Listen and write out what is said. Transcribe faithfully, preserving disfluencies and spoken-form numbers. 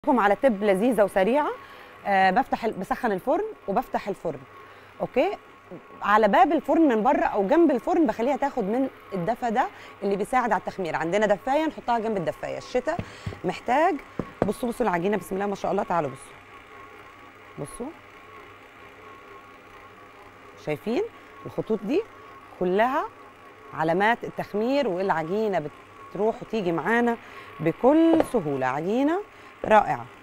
لكم على تب لذيذه وسريعه. أه بفتح بسخن الفرن وبفتح الفرن. اوكي، على باب الفرن من بره او جنب الفرن بخليها تاخد من الدفى ده اللي بيساعد على التخمير. عندنا دفايه نحطها جنب الدفايه. الشتاء محتاج، بصوا بصوا العجينه بسم الله ما شاء الله. تعالوا بصوا بصوا، شايفين الخطوط دي كلها علامات التخمير، والعجينه بتروح وتيجي معانا بكل سهوله. عجينه رائعه.